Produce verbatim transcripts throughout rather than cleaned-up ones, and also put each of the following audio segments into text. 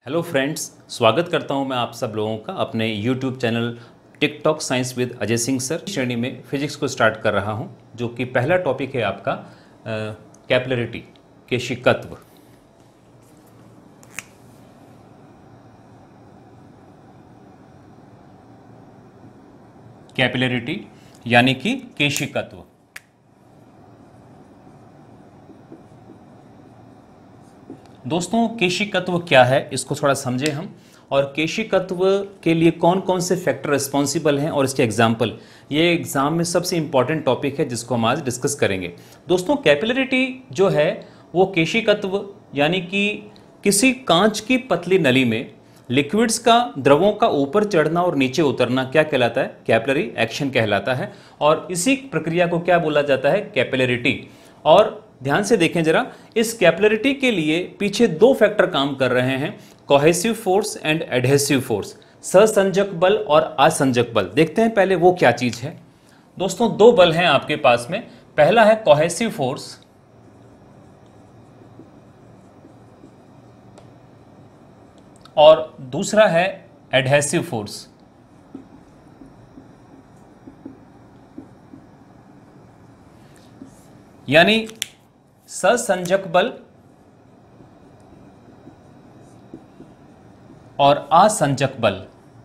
Hello friends, स्वागत करता हूं मैं आप सब लोगों का अपने YouTube channel TikTok science with Ajay Singh sir श्रेणी में फिजिक्स को स्टार्ट कर रहा हूं, जो कि पहला टॉपिक है आपका कैपिलरिटी, केशिकत्व। कैपिलरिटी यानी कि केशिकत्व। दोस्तों, केशिकत्व क्या है इसको थोड़ा समझें हम, और केशिकत्व के लिए कौन कौन से फैक्टर रिस्पॉन्सिबल हैं और इसके एग्जाम्पल। ये एग्जाम में सबसे इंपॉर्टेंट टॉपिक है जिसको हम आज डिस्कस करेंगे। दोस्तों, कैपिलरिटी जो है वो केशिकत्व यानी कि किसी कांच की पतली नली में लिक्विड्स का, द्रवों का ऊपर चढ़ना और नीचे उतरना क्या कहलाता है? कैपिलरी एक्शन कहलाता है। और इसी प्रक्रिया को क्या बोला जाता है? कैपिलरिटी। और ध्यान से देखें जरा, इस कैपिलरिटी के लिए पीछे दो फैक्टर काम कर रहे हैं, cohesive force and adhesive force, सहसंजक बल और असंजक बल। देखते हैं पहले वो क्या चीज है। दोस्तों, दो बल हैं आपके पास में। पहला है कोहेसिव फोर्स और दूसरा है एडहेसिव फोर्स। यानी सहसंजक बल और असंजक बल,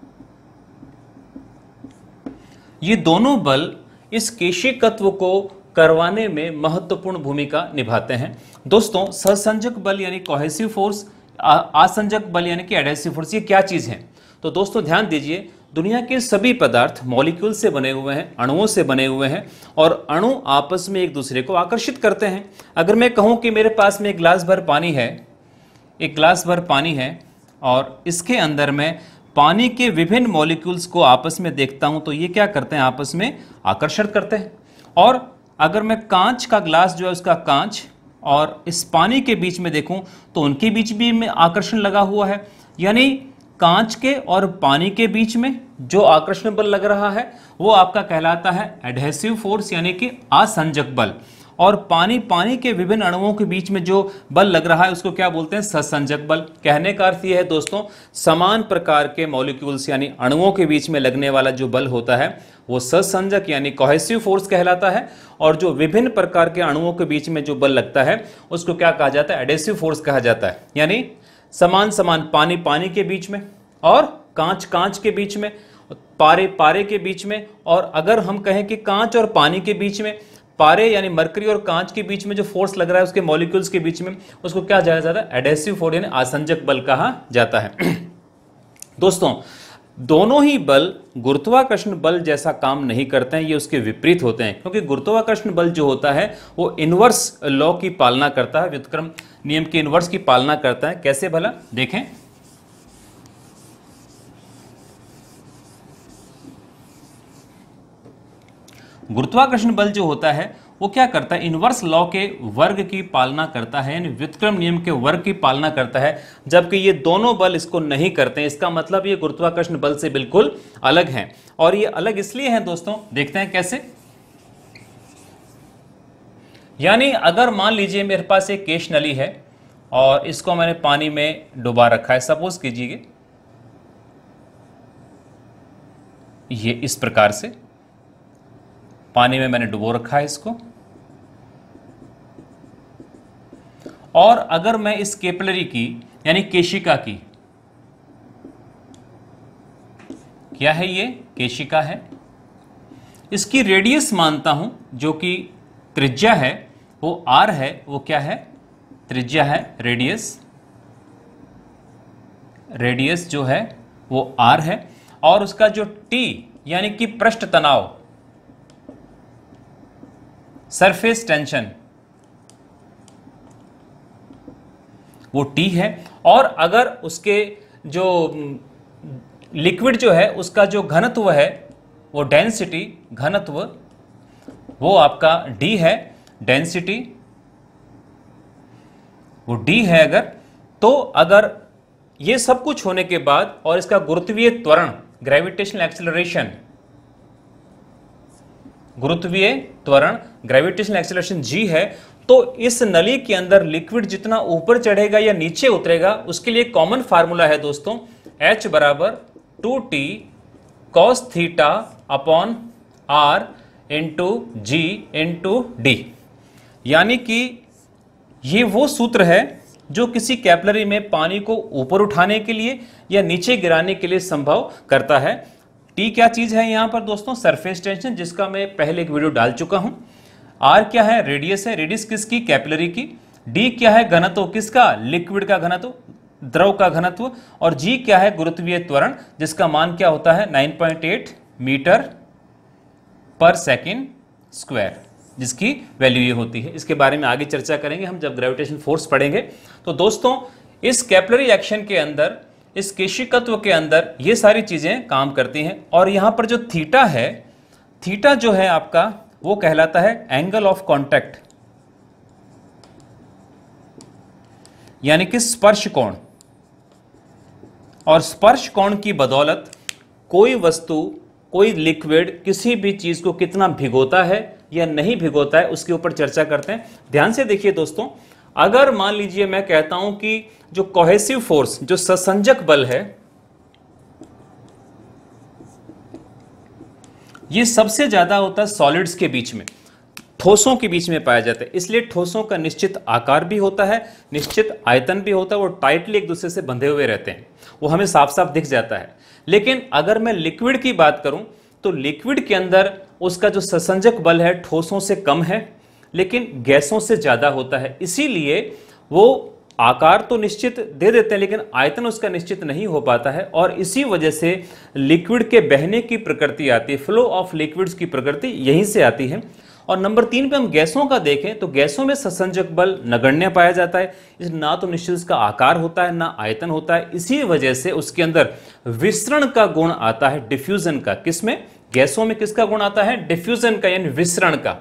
ये दोनों बल इस केशिकत्व को करवाने में महत्वपूर्ण भूमिका निभाते हैं। दोस्तों, सहसंजक बल यानी कोहेसिव फोर्स, असंजक बल यानी कि एडहेसिव फोर्स, ये क्या चीज है? तो दोस्तों ध्यान दीजिए, दुनिया के सभी पदार्थ मॉलिक्यूल से बने हुए हैं, अणुओं से बने हुए हैं, और अणु आपस में एक दूसरे को आकर्षित करते हैं। अगर मैं कहूं कि मेरे पास में एक गिलास भर पानी है, एक गिलास भर पानी है और इसके अंदर मैं पानी के विभिन्न मॉलिक्यूल्स को आपस में देखता हूं, तो ये क्या करते हैं? आपस में आकर्षण करते हैं। और अगर मैं कांच का गिलास जो है उसका कांच और इस पानी के बीच में देखूं तो उनके बीच भी में आकर्षण लगा हुआ है। यानी कांच के और पानी के बीच में जो आकर्षण बल लग रहा है वो आपका कहलाता है एडहेसिव फोर्स यानी कि असंजक बल। और पानी पानी के विभिन्न अणुओं के बीच में जो बल लग रहा है उसको क्या बोलते हैं? सहसंजक बल। कहने का अर्थ यह है दोस्तों, समान प्रकार के मॉलिक्यूल्स यानी अणुओं के बीच में लगने वाला जो बल होता है वो सहसंजक यानी कोहेसिव फोर्स कहलाता है, और जो विभिन्न प्रकार के अणुओं के बीच में जो बल लगता है उसको क्या कहा जाता है? एडहेसिव फोर्स कहा जाता है। यानी समान समान पानी पानी के बीच में और कांच कांच के बीच में, पारे पारे के बीच में, और अगर हम कहें कि कांच और पानी के बीच में, पारे यानी मरकरी और कांच के बीच में जो फोर्स लग रहा है उसके मॉलिक्यूल्स के बीच में, उसको क्या कहा जाता है? एडहेसिव फोर्स यानी आसंजक बल कहा जाता है। दोस्तों, दोनों ही बल गुरुत्वाकर्षण बल जैसा काम नहीं करते हैं, ये उसके विपरीत होते हैं। क्योंकि गुरुत्वाकर्षण बल जो होता है वो इनवर्स लॉ की पालना करता है, व्युत्क्रम नियम के इनवर्स की पालना करता है। कैसे भला? देखें, गुरुत्वाकर्षण बल जो होता है वो क्या करता है? इनवर्स लॉ के वर्ग की पालना करता है, यानी व्युत्क्रम नियम के वर्ग की पालना करता है, जबकि ये दोनों बल इसको नहीं करते हैं। इसका मतलब ये गुरुत्वाकर्षण बल से बिल्कुल अलग हैं। और ये अलग इसलिए हैं दोस्तों, देखते हैं कैसे। यानी अगर मान लीजिए मेरे पास एक केश नली है और इसको मैंने पानी में डुबा रखा है, सपोज कीजिए ये इस प्रकार से पानी में मैंने डुबो रखा है इसको, और अगर मैं इस कैपिलरी की यानी केशिका की, क्या है ये? केशिका है, इसकी रेडियस मानता हूं जो कि त्रिज्या है, वो आर है। वो क्या है? त्रिज्या है, रेडियस। रेडियस जो है वो आर है, और उसका जो टी यानी कि पृष्ठ तनाव, सरफेस टेंशन, वो टी है। और अगर उसके जो लिक्विड जो है उसका जो घनत्व है, वो डेंसिटी, घनत्व, वो आपका डी है, डेंसिटी, वो डी है। अगर तो अगर ये सब कुछ होने के बाद और इसका गुरुत्वीय त्वरण, ग्रेविटेशनल एक्सेलरेशन, गुरुत्वीय त्वरण ग्रेविटेशनल एक्सेलरेशन जी है, तो इस नली के अंदर लिक्विड जितना ऊपर चढ़ेगा या नीचे उतरेगा उसके लिए कॉमन फार्मूला है दोस्तों, H बराबर two T cos theta upon R into G into D. यानी कि ये वो सूत्र है जो किसी कैपिलरी में पानी को ऊपर उठाने के लिए या नीचे गिराने के लिए संभव करता है। टी क्या चीज है यहां पर दोस्तों, सरफेस टेंशन, जिसका मैं पहले एक वीडियो डाल चुका हूं। आर क्या है, रेडियस है, रेडियस किसकी, कैपिलरी की। डी क्या है, घनत्व किसका, लिक्विड का घनत्व, द्रव का घनत्व। और जी क्या है, गुरुत्वीय त्वरण, जिसका मान क्या होता है nine point eight metre per second square, जिसकी वैल्यू ये होती है। इसके बारे में आगे चर्चा करेंगे हम जब ग्रेविटेशन फोर्स पढ़ेंगे। तो दोस्तों इस कैपिलरी एक्शन के अंदर, इस केशिकत्व के अंदर ये सारी चीजें काम करती हैं। और यहां पर जो थीटा है, थीटा जो है आपका वो कहलाता है एंगल ऑफ कांटेक्ट, यानी कि स्पर्श कोण। और स्पर्श कोण की बदौलत कोई वस्तु, कोई लिक्विड किसी भी चीज को कितना भिगोता है या नहीं भिगोता है उसके ऊपर चर्चा करते हैं। ध्यान से देखिए दोस्तों, अगर मान लीजिए मैं कहता हूं कि जो कोहेसिव फोर्स, जो ससंजक बल है, ये सबसे ज्यादा होता है सॉलिड्स के बीच में, ठोसों के बीच में पाया जाता है। इसलिए ठोसों का निश्चित आकार भी होता है, निश्चित आयतन भी होता है, वो टाइटली एक दूसरे से बंधे हुए रहते हैं, वो हमें साफ साफ दिख जाता है। लेकिन अगर मैं लिक्विड की बात करूं तो लिक्विड के अंदर उसका जो ससंजक बल है ठोसों से कम है, लेकिन गैसों से ज्यादा होता है। इसीलिए वो आकार तो निश्चित दे देते हैं लेकिन आयतन उसका निश्चित नहीं हो पाता है। और इसी वजह से लिक्विड के बहने की प्रकृति आती है, फ्लो ऑफ लिक्विड्स की प्रकृति यहीं से आती है। और नंबर तीन पे हम गैसों का देखें तो गैसों में ससंजक बल नगण्य पाया जाता है। इस ना तो निश्चित उसका आकार होता है ना आयतन होता है, इसी वजह से उसके अंदर विसरण का गुण आता है, डिफ्यूजन का। किसमें, गैसों में किसका गुण आता है, डिफ्यूजन का, यानी विसरण का।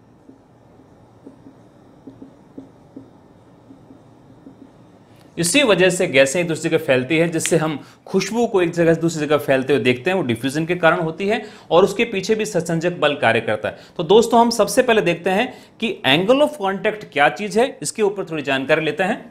इसी वजह से गैसें एक दूसरी जगह फैलती है, जिससे हम खुशबू को एक जगह से दूसरी जगह फैलते हुए देखते हैं, वो डिफ्यूजन के कारण होती है। और उसके पीछे भी ससंजक बल कार्य करता है। तो दोस्तों हम सबसे पहले देखते हैं कि एंगल ऑफ कांटेक्ट क्या चीज है, इसके ऊपर थोड़ी जानकारी लेते हैं।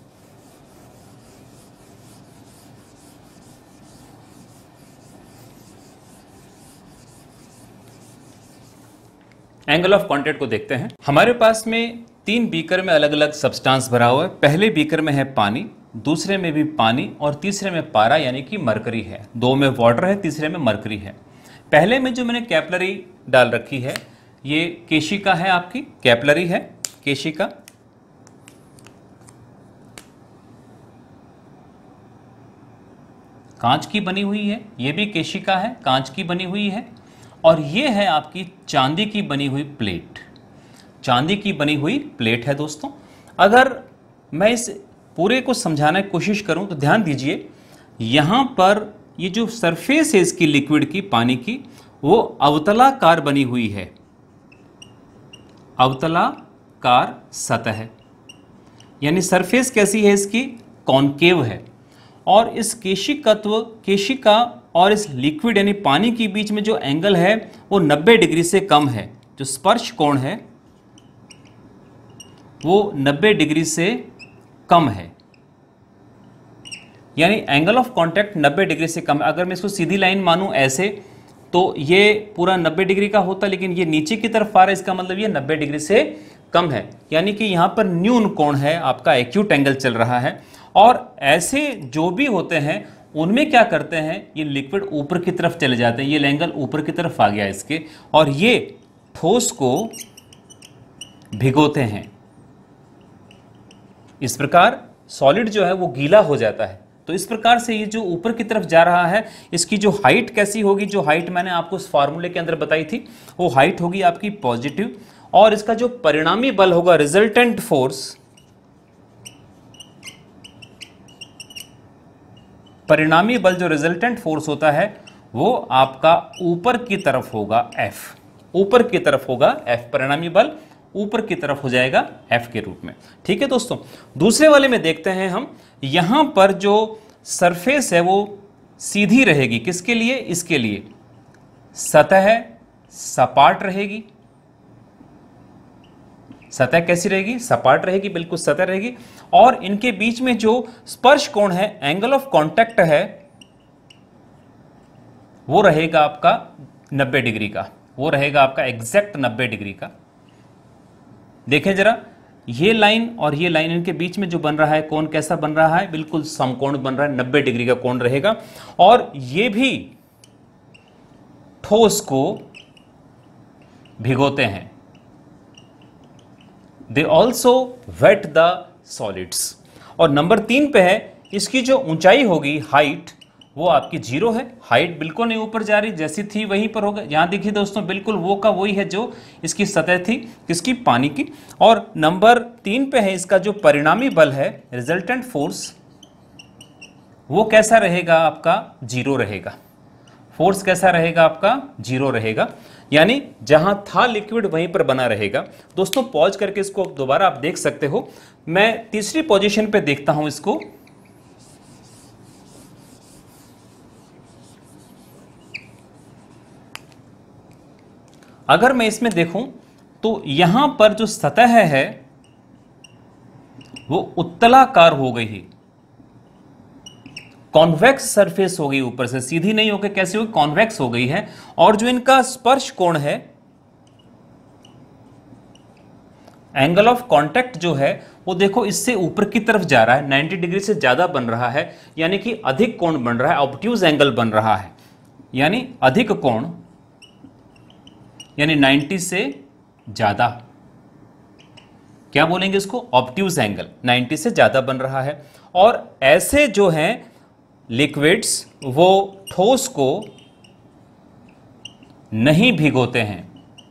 एंगल ऑफ कांटेक्ट को देखते हैं। हमारे पास में तीन बीकर में अलग अलग सब्सटेंस भरा हुआ है। पहले बीकर में है पानी, दूसरे में भी पानी, और तीसरे में पारा यानी कि मरकरी है। दो में वाटर है, तीसरे में मरकरी है। पहले में जो मैंने कैपिलरी डाल रखी है ये केशिका है, आपकी कैपिलरी है केशिका। कांच की बनी हुई है, ये भी केशिका है, कांच की बनी हुई है। और ये है आपकी चांदी की बनी हुई प्लेट, चांदी की बनी हुई प्लेट है दोस्तों। अगर मैं इस पूरे को समझाने की कोशिश करूं तो ध्यान दीजिए, यहां पर ये जो सरफेस है इसकी लिक्विड की, पानी की, वो अवतलाकार बनी हुई है, अवतलाकार सतह है। यानी सरफेस कैसी है इसकी, कॉनकेव है। और इस केशिकत्व, केशिका और इस लिक्विड यानी पानी के बीच में जो एंगल है वो नब्बे डिग्री से कम है। जो स्पर्श कोण है वो नब्बे डिग्री से कम है, यानी एंगल ऑफ कांटेक्ट नब्बे डिग्री से कम है। अगर मैं इसको सीधी लाइन मानूं ऐसे तो ये पूरा नब्बे डिग्री का होता, लेकिन ये नीचे की तरफ आ रहा है, इसका मतलब ये नब्बे डिग्री से कम है। यानी कि यहां पर न्यून कोण है, आपका एक्यूट एंगल चल रहा है। और ऐसे जो भी होते हैं उनमें क्या करते हैं, ये लिक्विड ऊपर की तरफ चले जाते हैं, ये एंगल ऊपर की तरफ आ गया इसके, और ये ठोस को भिगोते हैं। इस प्रकार सॉलिड जो है वो गीला हो जाता है। तो इस प्रकार से ये जो ऊपर की तरफ जा रहा है, इसकी जो हाइट कैसी होगी, जो हाइट मैंने आपको इस फार्मूले के अंदर बताई थी, वो हाइट होगी आपकी पॉजिटिव। और इसका जो परिणामी बल होगा, रिजल्टेंट फोर्स, परिणामी बल जो रिजल्टेंट फोर्स होता है वो आपका ऊपर की तरफ होगा, F, ऊपर की तरफ होगा F, परिणामी बल ऊपर की तरफ हो जाएगा F के रूप में। ठीक है दोस्तों, दूसरे वाले में देखते हैं हम। यहां पर जो सरफेस है वो सीधी रहेगी, किसके लिए, इसके लिए सतह सपाट रहेगी। सतह कैसी रहेगी, सपाट रहेगी, बिल्कुल सतह रहेगी। और इनके बीच में जो स्पर्श कोण है, एंगल ऑफ कांटेक्ट है, वो रहेगा आपका नब्बे डिग्री का, वो रहेगा आपका एग्जैक्ट नब्बे डिग्री का। देखें जरा, ये लाइन और ये लाइन, इनके बीच में जो बन रहा है कोण कैसा बन रहा है, बिल्कुल समकोण बन रहा है, नब्बे डिग्री का कोण रहेगा। और ये भी ठोस को भिगोते हैं। They also wet the solids. और नंबर तीन पे है, इसकी जो ऊंचाई होगी, हाइट, वो आपकी जीरो है। हाइट बिल्कुल नहीं ऊपर जा रही, जैसी थी वहीं पर होगा। यहां देखिए दोस्तों, बिल्कुल वो का वही है जो इसकी सतह थी, किसकी, पानी की। और नंबर तीन पे है, इसका जो परिणामी बल है, रिजल्टेंट फोर्स, वो कैसा रहेगा आपका, जीरो रहेगा। फोर्स कैसा रहेगा आपका, जीरो रहेगा। यानी जहां था लिक्विड वहीं पर बना रहेगा। दोस्तों पॉज करके इसको दोबारा आप देख सकते हो। मैं तीसरी पोजीशन पे देखता हूं इसको। अगर मैं इसमें देखूं तो यहां पर जो सतह है वो उत्तलाकार हो गई है, कॉन्वेक्स सरफेस हो गई, ऊपर से सीधी नहीं होकर कैसे हो, कॉन्वेक्स हो गई है। और जो इनका स्पर्श कोण है, एंगल ऑफ कांटेक्ट जो है, वो देखो इससे ऊपर की तरफ जा रहा है, नब्बे डिग्री से ज्यादा बन रहा है, यानी कि अधिक कोण बन रहा है, ऑब्ट्यूज एंगल बन रहा है। यानी अधिक कोण, यानी नब्बे से ज्यादा, क्या बोलेंगे इसको, ऑब्ट्यूज एंगल, नब्बे से ज्यादा बन रहा है। और ऐसे जो हैं लिक्विड्स, वो ठोस को नहीं भिगोते हैं।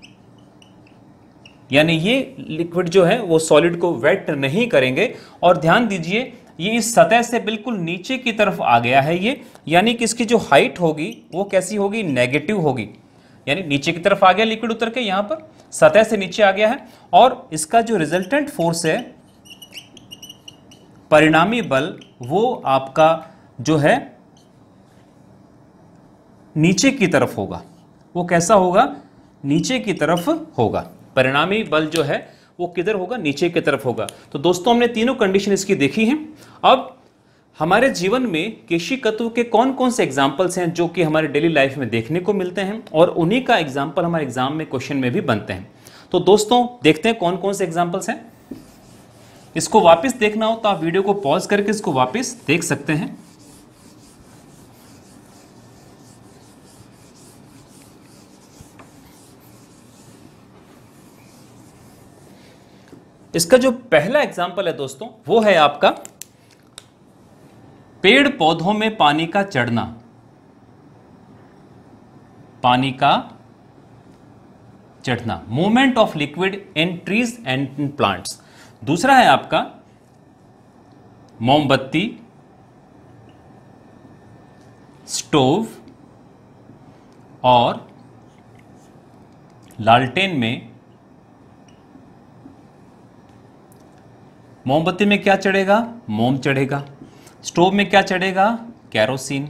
यानी ये लिक्विड जो है वो सॉलिड को वेट नहीं करेंगे। और ध्यान दीजिए, ये इस सतह से बिल्कुल नीचे की तरफ आ गया है ये, यानी कि इसकी जो हाइट होगी वो कैसी होगी, नेगेटिव होगी। यानी नीचे की तरफ आ गया लिक्विड उतर के, यहां पर सतह से नीचे आ गया है। और इसका जो रिजल्टेंट फोर्स है, परिणामी बल, वो आपका जो है नीचे की तरफ होगा। वो कैसा होगा, नीचे की तरफ होगा। परिणामी बल जो है वो किधर होगा, नीचे की तरफ होगा। तो दोस्तों हमने तीनों कंडीशन इसकी देखी हैं। अब हमारे जीवन में केशिकत्व के कौन कौन से एग्जाम्पल्स हैं जो कि हमारे डेली लाइफ में देखने को मिलते हैं, और उन्हीं का एग्जाम्पल हमारे एग्जाम में क्वेश्चन में भी बनते हैं। तो दोस्तों देखते हैं कौन कौन से एग्जाम्पल्स हैं। इसको वापस देखना हो तो आप वीडियो को पॉज करके इसको वापस देख सकते हैं। इसका जो पहला एग्जाम्पल है दोस्तों, वो है आपका पेड़ पौधों में पानी का चढ़ना, पानी का चढ़ना, movement of liquid in trees and in plants. दूसरा है आपका मोमबत्ती, स्टोव और लालटेन में। मोमबत्ती में क्या चढ़ेगा, मोम चढ़ेगा। स्टोव में क्या चढ़ेगा, कैरोसिन।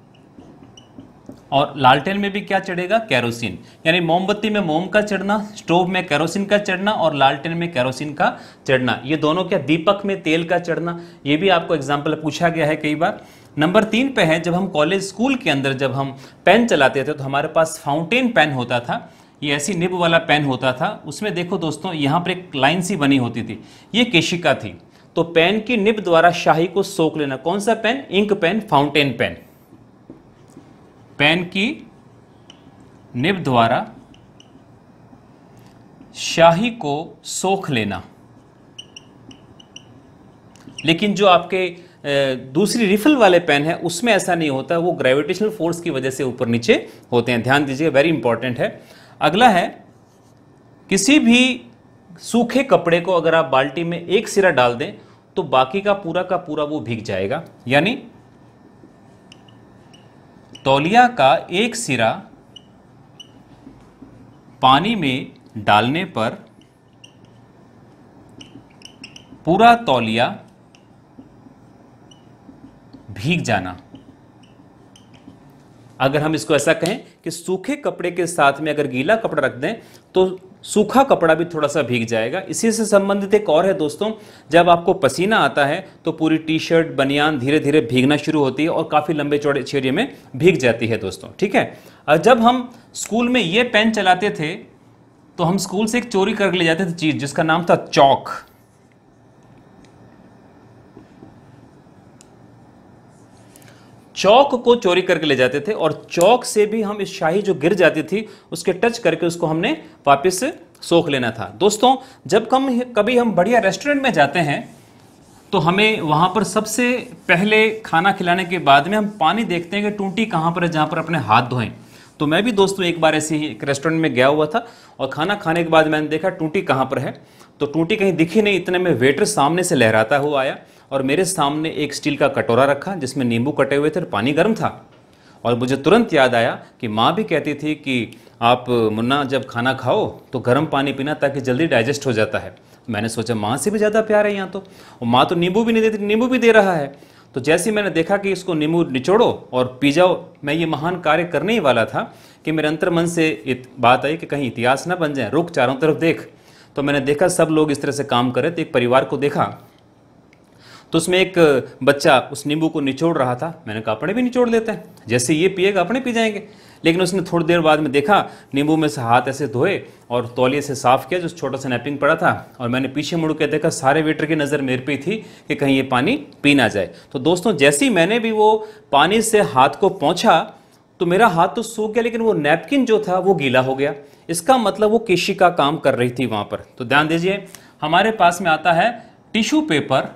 और लालटेन में भी क्या चढ़ेगा, कैरोसिन। यानी मोमबत्ती में मोम का चढ़ना, स्टोव में कैरोसिन का चढ़ना और लालटेन में कैरोसिन का चढ़ना। ये दोनों क्या, दीपक में तेल का चढ़ना। ये भी आपको एग्जाम्पल पूछा गया है कई बार। नंबर तीन पे है, जब हम कॉलेज स्कूल के अंदर जब हम पेन चलाते थे तो हमारे पास फाउंटेन पेन होता था। ये ऐसी निब वाला पेन होता था। उसमें देखो दोस्तों, यहाँ पर एक लाइन सी बनी होती थी, ये केशिका थी। तो पेन की निब द्वारा शाही को सोख लेना। कौन सा pen, ink pen, fountain pen. Pen की निब द्वारा शाही को सोख लेना। लेकिन जो आपके दूसरी रिफिल वाले पेन है उसमें ऐसा नहीं होता, वो ग्रेविटेशनल फोर्स की वजह से ऊपर नीचे होते हैं। ध्यान दीजिए, वेरी इंपॉर्टेंट है। अगला है, किसी भी सूखे कपड़े को अगर आप बाल्टी में एक सिरा डाल दें तो बाकी का पूरा का पूरा वो भीग जाएगा। यानी तौलिया का एक सिरा पानी में डालने पर पूरा तौलिया भीग जाना। अगर हम इसको ऐसा कहें कि सूखे कपड़े के साथ में अगर गीला कपड़ा रख दें तो सूखा कपड़ा भी थोड़ा सा भीग जाएगा। इसी से संबंधित एक और है दोस्तों, जब आपको पसीना आता है तो पूरी टी शर्ट बनियान धीरे धीरे भीगना शुरू होती है और काफ़ी लंबे चौड़े एरिया में भीग जाती है दोस्तों, ठीक है। और जब हम स्कूल में ये पेन चलाते थे तो हम स्कूल से एक चोरी करके ले जाते थे चीज़ जिसका नाम था चौक। चौक को चोरी करके ले जाते थे और चौक से भी हम इस शाही जो गिर जाती थी उसके टच करके उसको हमने वापस से सोख लेना था। दोस्तों जब हम कभी हम बढ़िया रेस्टोरेंट में जाते हैं तो हमें वहाँ पर सबसे पहले खाना खिलाने के बाद में हम पानी देखते हैं कि टूटी कहाँ पर है जहाँ पर अपने हाथ धोएं। तो मैं भी दोस्तों एक बार ऐसे ही एक रेस्टोरेंट में गया हुआ था और खाना खाने के बाद मैंने देखा टूटी कहाँ पर है, तो टूटी कहीं दिखी नहीं। इतने में वेटर सामने से लहराता हुआ आया और मेरे सामने एक स्टील का कटोरा रखा जिसमें नींबू कटे हुए थे और पानी गर्म था। और मुझे तुरंत याद आया कि माँ भी कहती थी कि आप मुन्ना जब खाना खाओ तो गर्म पानी पीना ताकि जल्दी डाइजेस्ट हो जाता है। मैंने सोचा माँ से भी ज़्यादा प्यार है यहाँ तो, और माँ तो नींबू भी नहीं देती, नींबू भी दे रहा है। तो जैसे ही मैंने देखा कि इसको नींबू निचोड़ो और पी जाओ, मैं ये महान कार्य करने ही वाला था कि मेरे अंतर मन से इत, बात आई कि कहीं इतिहास ना बन जाए, रुक चारों तरफ देख। तो मैंने देखा सब लोग इस तरह से काम कर रहे थे। एक परिवार को देखा तो उसमें एक बच्चा उस नींबू को निचोड़ रहा था। मैंने कहा अपने भी निचोड़ लेते हैं, जैसे ये पिएगा अपने पी जाएंगे। लेकिन उसने थोड़ी देर बाद में देखा नींबू में से हाथ ऐसे धोए और तौलिए से साफ किया जो छोटा सा नैपकिन पड़ा था, और मैंने पीछे मुड़ के देखा सारे वेटर की नज़र मेरे पे थी कि कहीं ये पानी पी ना जाए। तो दोस्तों जैसे ही मैंने भी वो पानी से हाथ को पोंछा तो मेरा हाथ तो सूख गया लेकिन वो नैपकिन जो था वो गीला हो गया। इसका मतलब वो केशिका काम कर रही थी वहाँ पर। तो ध्यान दीजिए, हमारे पास में आता है tissue paper,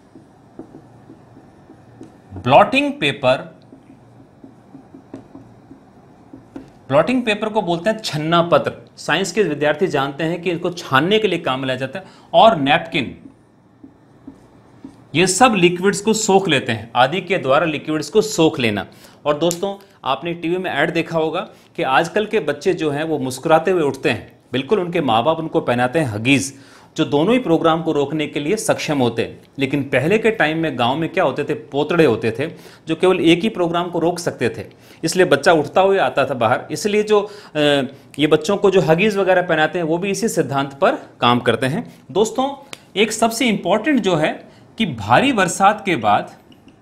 blotting paper. Blotting paper को बोलते हैं छन्ना पत्र, साइंस के विद्यार्थी जानते हैं कि इसको छानने के लिए काम में लाया जाता है। और नैपकिन, ये सब लिक्विड्स को सोख लेते हैं, आदि के द्वारा लिक्विड्स को सोख लेना। और दोस्तों आपने टीवी में ऐड देखा होगा कि आजकल के बच्चे जो हैं वो मुस्कुराते हुए उठते हैं, बिल्कुल उनके माँ बाप उनको पहनाते हैं हगीज़, जो दोनों ही प्रोग्राम को रोकने के लिए सक्षम होते हैं। लेकिन पहले के टाइम में गांव में क्या होते थे, पोतड़े होते थे जो केवल एक ही प्रोग्राम को रोक सकते थे, इसलिए बच्चा उठता हुआ आता था बाहर। इसलिए जो ये बच्चों को जो हगीज़ वगैरह पहनाते हैं वो भी इसी सिद्धांत पर काम करते हैं। दोस्तों एक सबसे इंपॉर्टेंट जो है कि भारी बरसात के बाद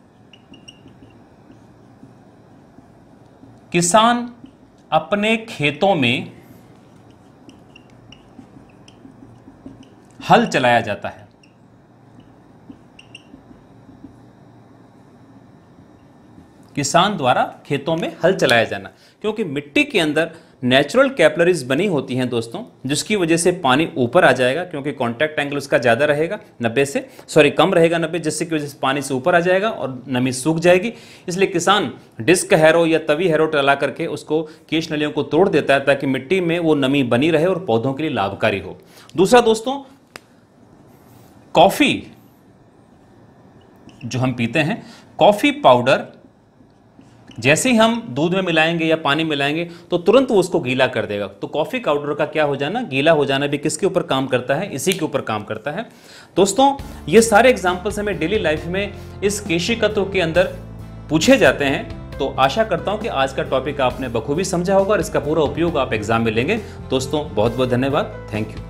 किसान अपने खेतों में हल चलाया जाता है। किसान द्वारा खेतों में हल चलाया जाना, क्योंकि मिट्टी के अंदर नेचुरल कैपिलरीज बनी होती हैं दोस्तों, जिसकी वजह से पानी ऊपर आ जाएगा क्योंकि कांटेक्ट एंगल उसका ज़्यादा रहेगा नब्बे से, सॉरी कम रहेगा नब्बे, जिससे की वजह से पानी से ऊपर आ जाएगा और नमी सूख जाएगी। इसलिए किसान डिस्क हैरो या तवी हैरो चला करके उसको केश नलियों को तोड़ देता है ताकि मिट्टी में वो नमी बनी रहे और पौधों के लिए लाभकारी हो। दूसरा दोस्तों, कॉफ़ी जो हम पीते हैं, कॉफ़ी पाउडर जैसे ही हम दूध में मिलाएंगे या पानी मिलाएंगे तो तुरंत वो उसको गीला कर देगा। तो कॉफ़ी पाउडर का क्या हो जाना, गीला हो जाना भी किसके ऊपर काम करता है, इसी के ऊपर काम करता है। दोस्तों ये सारे एग्जाम्पल्स हमें डेली लाइफ में इस केशिकत्व के अंदर पूछे जाते हैं। तो आशा करता हूं कि आज का टॉपिक आपने बखूबी समझा होगा और इसका पूरा उपयोग आप एग्जाम में लेंगे। दोस्तों बहुत बहुत धन्यवाद, थैंक यू।